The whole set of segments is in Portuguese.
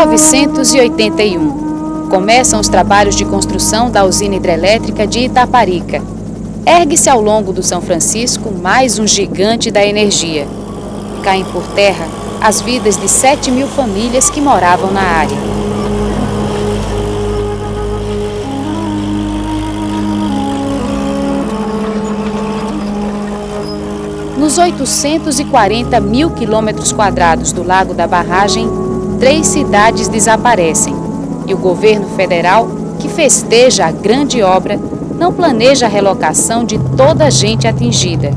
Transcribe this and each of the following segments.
1981. Começam os trabalhos de construção da usina hidrelétrica de Itaparica. Ergue-se ao longo do São Francisco mais um gigante da energia. Caem por terra as vidas de 7.000 famílias que moravam na área. Nos 840 mil quilômetros quadrados do Lago da Barragem, 3 cidades desaparecem. E o governo federal, que festeja a grande obra, não planeja a relocação de toda a gente atingida.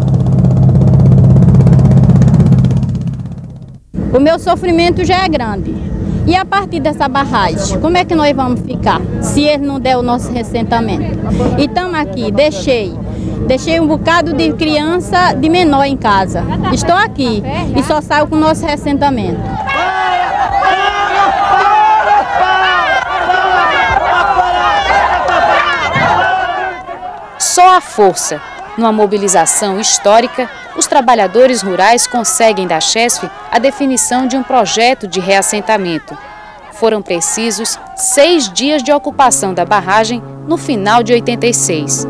O meu sofrimento já é grande. E a partir dessa barragem, como é que nós vamos ficar se ele não der o nosso ressentamento? E estamos aqui, deixei um bocado de criança de menor em casa. Estou aqui e só saio com o nosso ressentamento. Só a força, numa mobilização histórica, os trabalhadores rurais conseguem da Chesf a definição de um projeto de reassentamento. Foram precisos 6 dias de ocupação da barragem no final de 86.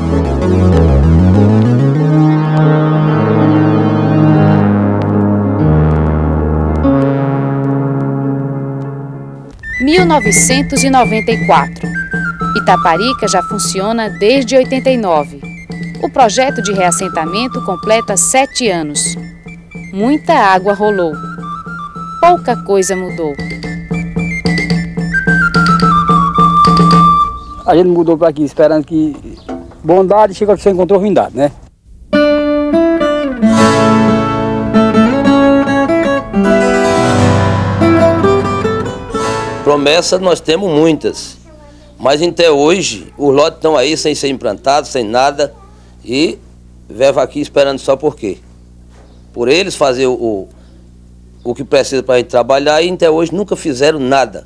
Em 1994. Itaparica já funciona desde 89. O projeto de reassentamento completa 7 anos. Muita água rolou. Pouca coisa mudou. A gente mudou para aqui esperando que bondade chega que você encontrou ruindade, né? Promessas nós temos muitas, mas até hoje os lotes estão aí sem ser implantados, sem nada, e veio aqui esperando só por quê? Por eles fazer o que precisa para a gente trabalhar, e até hoje nunca fizeram nada.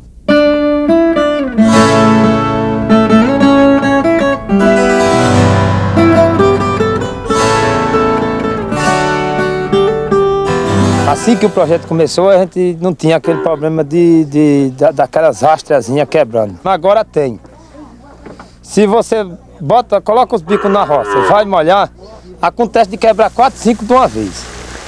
Assim que o projeto começou, a gente não tinha aquele problema daquelas rastrazinhas quebrando. Agora tem. Se você coloca os bicos na roça, vai molhar, acontece de quebrar 4, 5 de uma vez.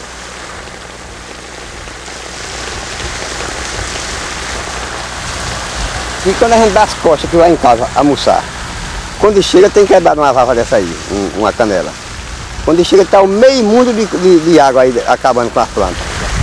E quando a gente dá as costas que vai em casa almoçar, quando chega tem que quebrar uma válvula dessa aí, uma canela. Quando chega está o meio mundo de água aí acabando com as plantas.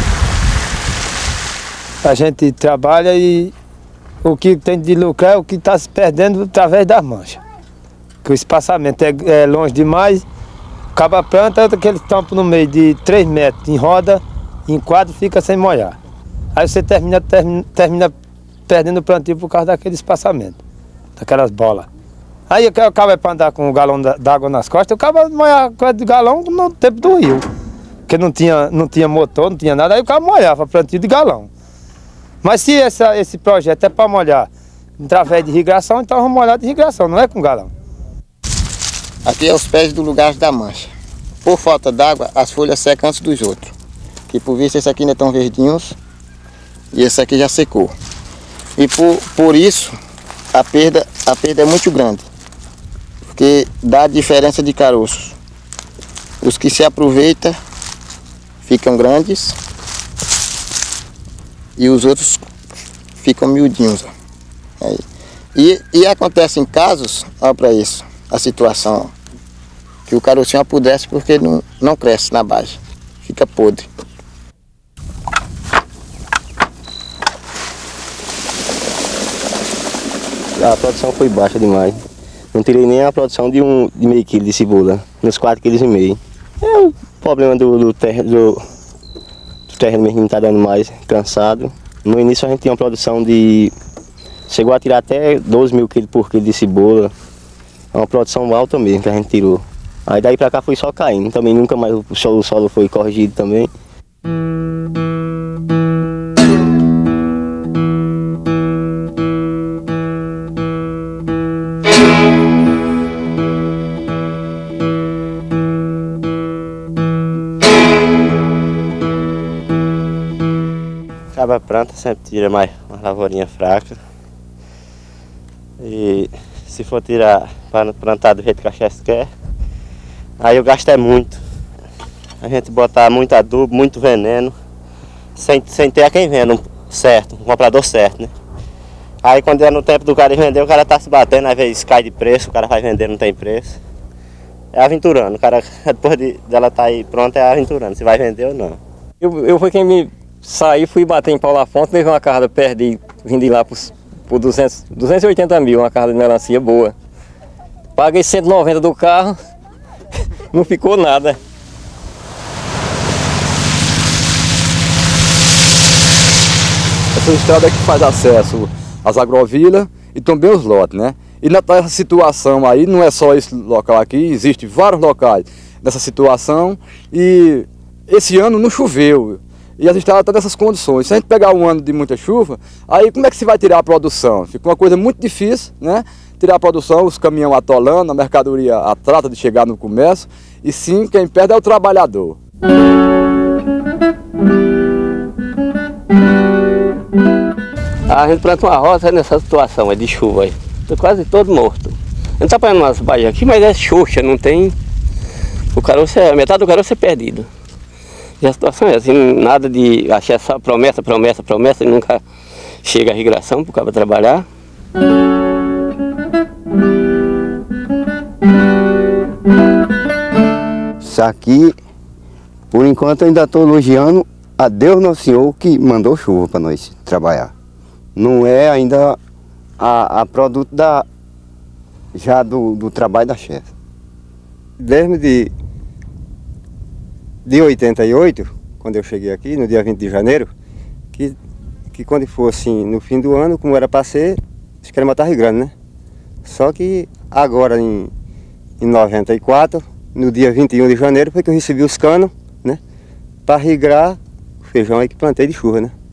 A gente trabalha e o que tem de lucro é o que está se perdendo através das manchas. Que o espaçamento é longe demais, acaba a planta, aquele tampo no meio de 3 metros em roda, em quadro, fica sem molhar. Aí você termina perdendo o plantio por causa daquele espaçamento, daquelas bolas. Aí o cabo é para andar com um galão d'água nas costas, o cabo vai molhar de galão no tempo do rio. Porque não tinha motor, não tinha nada, aí o cabo molhava plantio de galão. Mas se esse projeto é para molhar através de irrigação, então vamos molhar de irrigação, não é com galão. Aqui é os pés do lugar da mancha. Por falta d'água, as folhas secam antes dos outros. Que por visto esse aqui ainda estão verdinhos e esse aqui já secou. E por isso a perda é muito grande. Porque dá diferença de caroços. Os que se aproveitam ficam grandes e os outros ficam miudinhos. Aí. E acontece em casos, olha para isso, a situação, que o carocinho apodrece porque não cresce na base, fica podre. A produção foi baixa demais. Não tirei nem a produção de meio quilo de cebola, nos 4,5 kg. É o problema do terreno mesmo que não está dando mais, cansado. No início a gente tinha uma produção chegou a tirar até 12.000 kg por quilo de cebola. É uma produção alta mesmo que a gente tirou. Aí daí pra cá foi só caindo, também nunca mais o solo foi corrigido também. Acaba planta, sempre tira mais uma lavourinha fraca. E se for tirar para plantar do jeito que a chefe quer, aí o gasto é muito. A gente botar muito adubo, muito veneno, sem ter a quem venda certo, um comprador certo, né? Aí quando é no tempo do cara vender, o cara tá se batendo, às vezes cai de preço, o cara vai vender, não tem preço. É aventurando, o cara depois dela tá aí pronta é aventurando, se vai vender ou não. Eu fui quem me saí, fui bater em Paulo Afonso, levei uma carga, perdi, vim de lá por 280 mil, uma carga de melancia boa. Paguei 190 do carro, não ficou nada. Essa estrada é que faz acesso às agrovilas e também os lotes, né? E nessa situação aí, não é só esse local aqui, existem vários locais nessa situação e esse ano não choveu e as estradas estão nessas condições. Se a gente pegar um ano de muita chuva, aí como é que se vai tirar a produção? Fica uma coisa muito difícil, né? Tirar a produção, os caminhões atolando, a mercadoria atrasa de chegar no comércio e sim, quem perde é o trabalhador. A gente planta uma roça nessa situação, é de chuva aí. Tô quase todo morto. A gente tá plantando umas baixas aqui, mas é xoxa, não tem... O caroço metade do caroço é perdido. E a situação é assim, nada de achar só promessa, e nunca chega a irrigação pro cara trabalhar. Isso aqui, por enquanto, eu ainda estou elogiando a Deus Nosso Senhor que mandou chuva para nós trabalhar. Não é ainda a produto já do trabalho da chefe. Desde de 88, quando eu cheguei aqui, no dia 20 de janeiro, que quando fosse assim, no fim do ano, como era para ser, acho que era uma tarde grande, né? Só que agora, em 94, no dia 21 de janeiro, foi que eu recebi os canos, né? Para irrigar o feijão aí que plantei de chuva, né?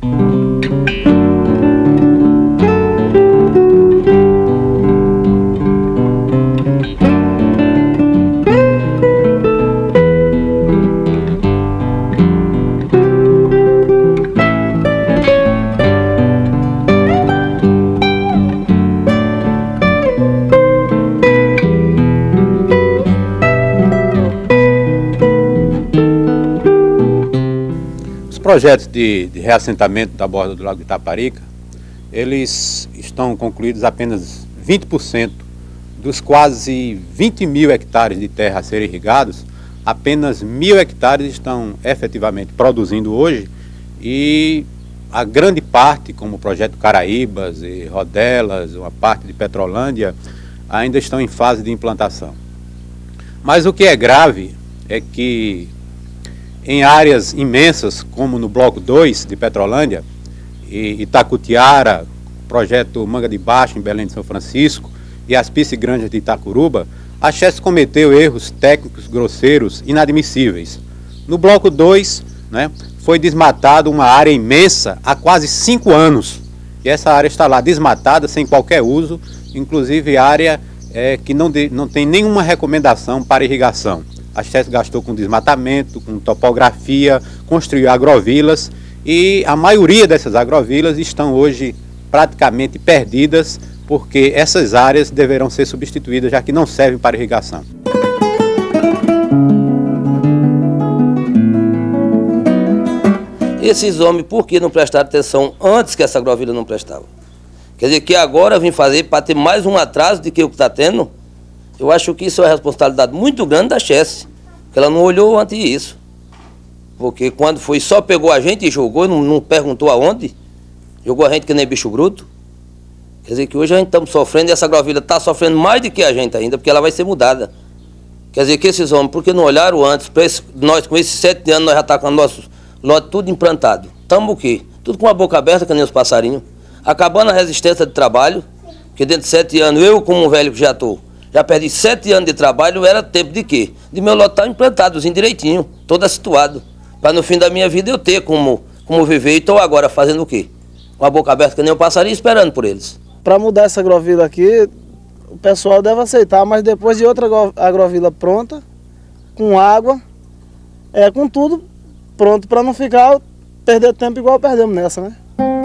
Os projetos de reassentamento da borda do Lago Itaparica, eles estão concluídos apenas 20%. Dos quase 20 mil hectares de terra a serem irrigados, apenas 1.000 hectares estão efetivamente produzindo hoje e a grande parte, como o projeto Caraíbas e Rodelas, uma parte de Petrolândia, ainda estão em fase de implantação. Mas o que é grave é que em áreas imensas, como no Bloco 2 de Petrolândia, e Itacutiara, projeto Manga de Baixo, em Belém de São Francisco, e as piscigranjas de Itacuruba, a Chesf cometeu erros técnicos grosseiros inadmissíveis. No Bloco 2, né, foi desmatada uma área imensa há quase 5 anos. E essa área está lá desmatada, sem qualquer uso, inclusive área que não tem nenhuma recomendação para irrigação. A Chesf gastou com desmatamento, com topografia, construiu agrovilas e a maioria dessas agrovilas estão hoje praticamente perdidas porque essas áreas deverão ser substituídas já que não servem para irrigação. Esses homens, por que não prestaram atenção antes que essa agrovila não prestava? Quer dizer, que agora vim fazer para ter mais um atraso do que o que está tendo? Eu acho que isso é uma responsabilidade muito grande da Chesf, que ela não olhou antes disso. Porque quando foi, só pegou a gente e jogou, não perguntou aonde, jogou a gente que nem bicho bruto. Quer dizer que hoje a gente estamos sofrendo e essa agrovila está sofrendo mais do que a gente ainda, porque ela vai ser mudada. Quer dizer que esses homens, por que não olharam antes? Nós com esses 7 anos, nós já estamos com o nosso lote tudo implantado. Estamos o quê? Tudo com a boca aberta, que nem os passarinhos. Acabando a resistência de trabalho, que dentro de 7 anos, eu como um velho que já estou, já perdi 7 anos de trabalho, era tempo de quê? De meu lote estar implantadozinho direitinho, todo situado. Para no fim da minha vida eu ter como viver. E estou agora fazendo o quê? Com a boca aberta que nem um passarinho esperando por eles. Para mudar essa agrovila aqui, o pessoal deve aceitar, mas depois de outra agrovila pronta, com água, com tudo pronto para não ficar perder tempo igual perdemos nessa, né?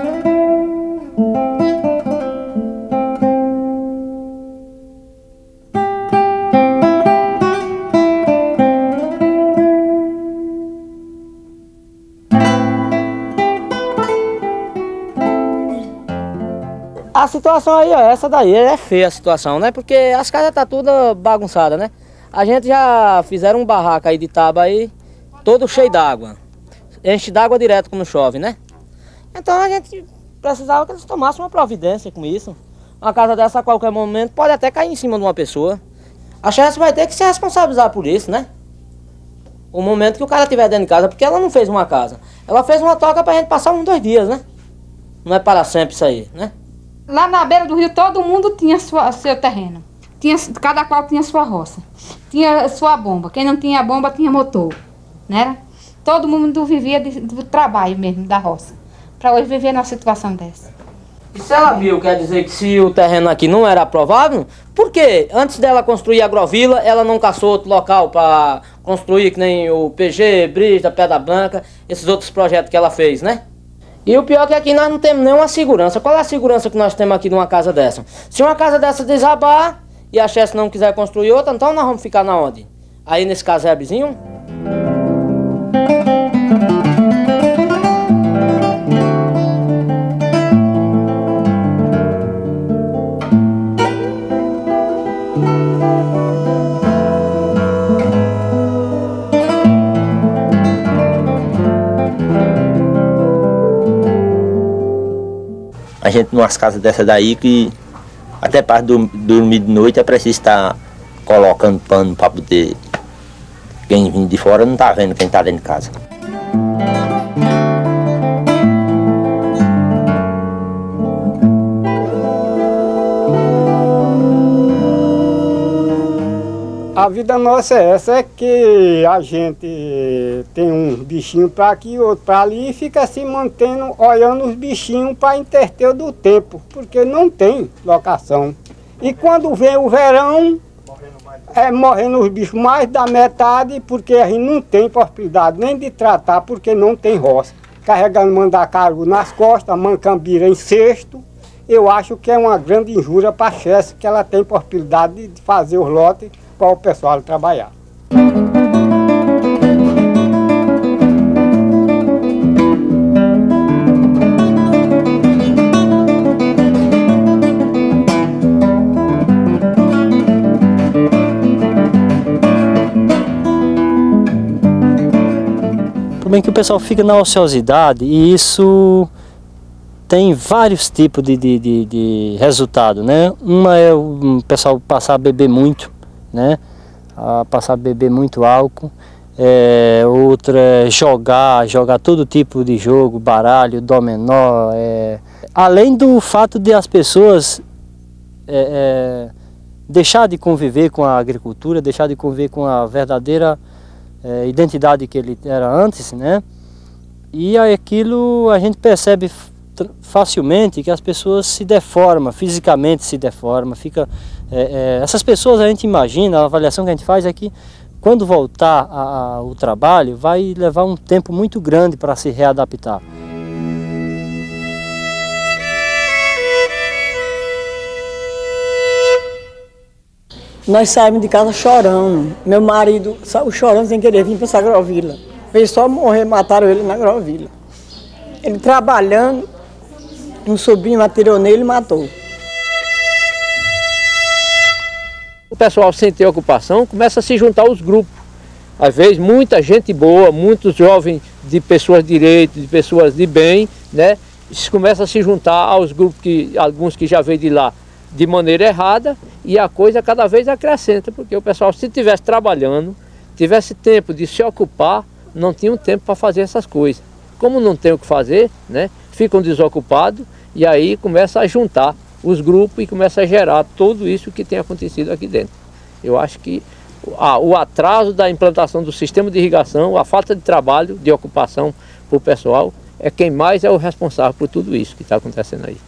A situação aí, ó, essa daí é feia a situação, né? Porque as casas tá tudo bagunçadas, né? A gente já fizeram um barraco aí de tábua aí, todo cheio d'água. Enche d'água direto quando chove, né? Então a gente precisava que eles tomassem uma providência com isso. Uma casa dessa a qualquer momento pode até cair em cima de uma pessoa. A chefe vai ter que se responsabilizar por isso, né? O momento que o cara estiver dentro de casa, porque ela não fez uma casa. Ela fez uma toca pra gente passar 2 dias, né? Não é para sempre isso aí, né? Lá na beira do rio todo mundo tinha seu terreno. Cada qual tinha sua roça. Tinha sua bomba. Quem não tinha bomba tinha motor. Né? Todo mundo vivia do trabalho mesmo, da roça. Para hoje viver numa situação dessa. E se ela viu, quer dizer que se o terreno aqui não era aprovável, por quê? Antes dela construir a agrovila, ela não caçou outro local para construir, que nem o PG, Brisa, Pedra Branca, esses outros projetos que ela fez, né? E o pior é que aqui nós não temos nenhuma segurança. Qual é a segurança que nós temos aqui numa casa dessa? Se uma casa dessa desabar e a chefe não quiser construir outra, então nós vamos ficar na onde? Aí nesse casebezinho? A gente numas casas dessa daí que até para dormir de noite é preciso estar colocando pano para poder... Quem vem de fora não está vendo quem está dentro de casa. A vida nossa é essa, é que a gente tem um bichinho para aqui, outro para ali e fica se mantendo, olhando os bichinhos para interter do tempo, porque não tem locação. E quando vem o verão, morrendo os bichos mais da metade, porque a gente não tem possibilidade nem de tratar, porque não tem roça. Carregando mandacaru nas costas, mancambira em cesto, eu acho que é uma grande injúria para a chefe, que ela tem possibilidade de fazer os lotes para o pessoal trabalhar. Também que o pessoal fica na ociosidade e isso tem vários tipos de resultado, né? Uma é o pessoal passar a beber muito, né? Passar a beber muito álcool. Outra é jogar todo tipo de jogo, baralho, dominó. Além do fato de as pessoas deixar de conviver com a agricultura, deixar de conviver com a verdadeira identidade que ele era antes, né? E aquilo a gente percebe facilmente que as pessoas se deformam, fisicamente se deformam, essas pessoas a gente imagina, a avaliação que a gente faz é que quando voltar ao trabalho vai levar um tempo muito grande para se readaptar. Nós saímos de casa chorando. Meu marido saiu chorando sem querer vir para essa agrovila. Veio só morrer, mataram ele na agrovila. Ele trabalhando, um sobrinho atirou nele e matou. O pessoal sem ter ocupação começa a se juntar aos grupos. Às vezes muita gente boa, muitos jovens de pessoas de direito, de pessoas de bem, né? Começa a se juntar aos grupos, alguns que já veio de lá de maneira errada, e a coisa cada vez acrescenta, porque o pessoal, se estivesse trabalhando, tivesse tempo de se ocupar, não tinha tempo para fazer essas coisas. Como não tem o que fazer, né, ficam desocupados e aí começa a juntar os grupos e começa a gerar tudo isso que tem acontecido aqui dentro. Eu acho que o atraso da implantação do sistema de irrigação, a falta de trabalho, de ocupação para o pessoal, é quem mais é o responsável por tudo isso que está acontecendo aí.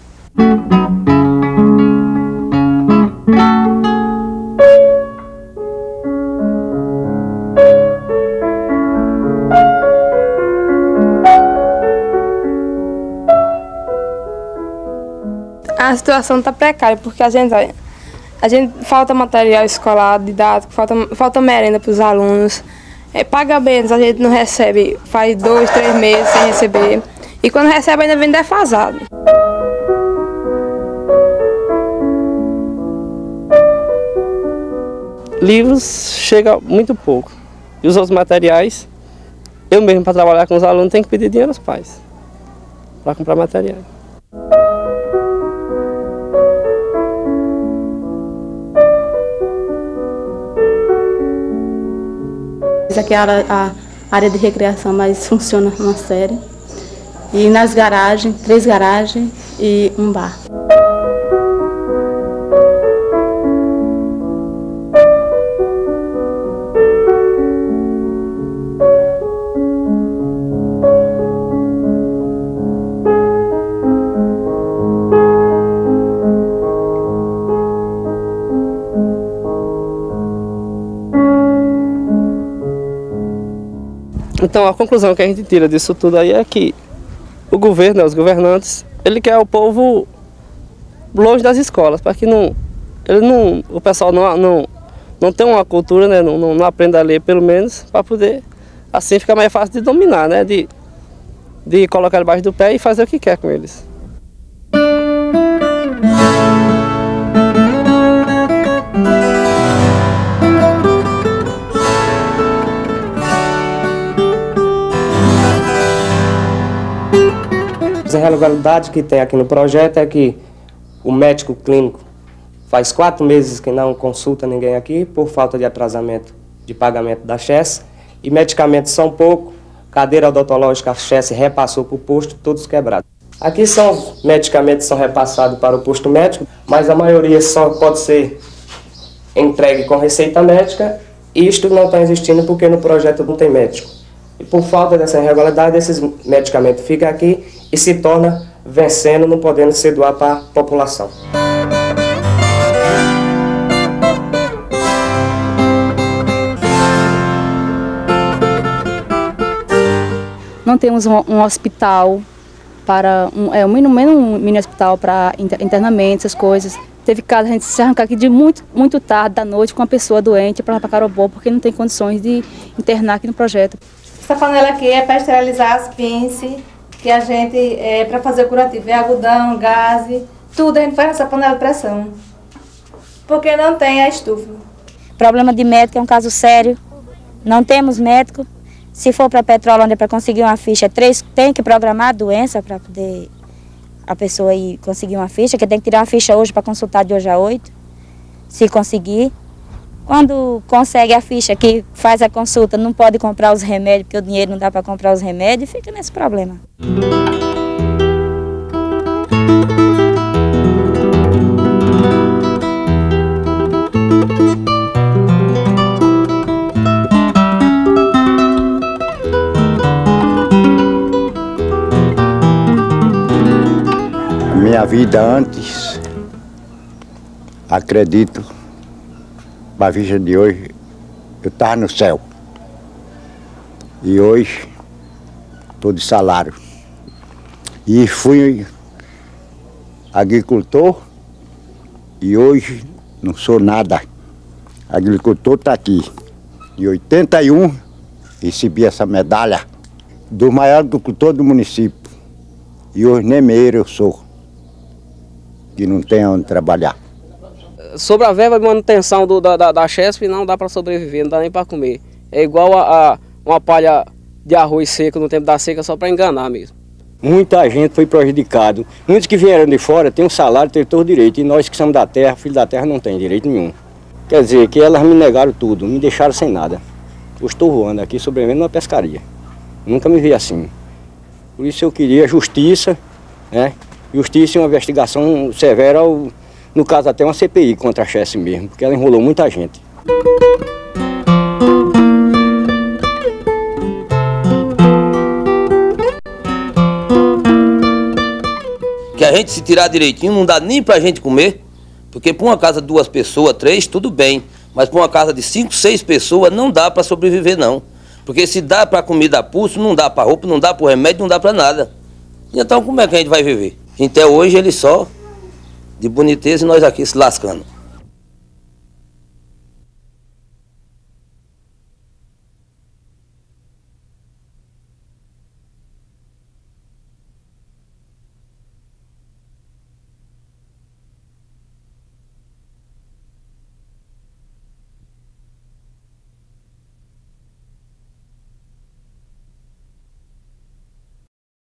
A situação está precária, porque a gente falta material escolar, didático, falta merenda para os alunos. Pagamentos a gente não recebe, faz 2, 3 meses sem receber. E quando recebe ainda vem defasado. Livros chega muito pouco. E os outros materiais, eu mesmo para trabalhar com os alunos tenho que pedir dinheiro aos pais para comprar material. Essa aqui é a área de recreação, mas funciona uma série. E nas garagens, 3 garagens e um bar. Então a conclusão que a gente tira disso tudo aí é que o governo, os governantes, ele quer o povo longe das escolas, para que o pessoal não tenha uma cultura, né, não aprenda a ler pelo menos, para poder, assim fica mais fácil de dominar, né, de colocar debaixo do pé e fazer o que quer com eles. A irregularidade que tem aqui no projeto é que o médico clínico faz 4 meses que não consulta ninguém aqui por falta de atrasamento de pagamento da Chess, e medicamentos são pouco, cadeira odontológica a Chess repassou para o posto, todos quebrados. Aqui são medicamentos que são repassados para o posto médico, mas a maioria só pode ser entregue com receita médica, e isto não está existindo porque no projeto não tem médico. E por falta dessa irregularidade, esses medicamentos ficam aqui e se torna vencendo, não podendo ser doar para a população. Não temos um hospital para um mini hospital para internamento, essas coisas. Teve caso a gente se arrancar aqui de muito tarde da noite com uma pessoa doente para Carobó, porque não tem condições de internar aqui no projeto. Essa panela aqui é para esterilizar as pinces, que a gente, para fazer o curativo, é algodão, gás, tudo a gente faz nessa panela de pressão, porque não tem a estufa. Problema de médico é um caso sério, não temos médico. Se for para Petrolândia para conseguir uma ficha, tem que programar a doença para poder a pessoa ir conseguir uma ficha, que tem que tirar uma ficha hoje para consultar de hoje a 8, se conseguir. Quando consegue a ficha que faz a consulta, não pode comprar os remédios, porque o dinheiro não dá para comprar os remédios, e fica nesse problema. A minha vida antes, acredito, a vista de hoje, eu estava no céu. E hoje, estou de salário. E fui agricultor e hoje não sou nada. Agricultor está aqui. Em 81, recebi essa medalha do maior agricultor do município. E hoje nem meio eu sou, que não tem onde trabalhar. Sobre a verba de manutenção da Chesf, não dá para sobreviver, não dá nem para comer. É igual a uma palha de arroz seco no tempo da seca, só para enganar mesmo. Muita gente foi prejudicado. Muitos que vieram de fora têm um salário, têm todo direito. E nós que somos da terra, filhos da terra, não tem direito nenhum. Quer dizer, que elas me negaram tudo, me deixaram sem nada. Eu estou voando aqui, sobrevivendo numa pescaria. Nunca me vi assim. Por isso eu queria justiça, né? Justiça e uma investigação severa, no caso até uma CPI contra a Chess mesmo, porque ela enrolou muita gente. Que a gente se tirar direitinho não dá nem pra gente comer, porque para uma casa de 2 pessoas, 3, tudo bem, mas para uma casa de 5, 6 pessoas não dá para sobreviver não. Porque se dá para comida a pulso, não dá para roupa, não dá para remédio, não dá para nada. Então como é que a gente vai viver? Até hoje ele só de boniteza e nós aqui se lascando.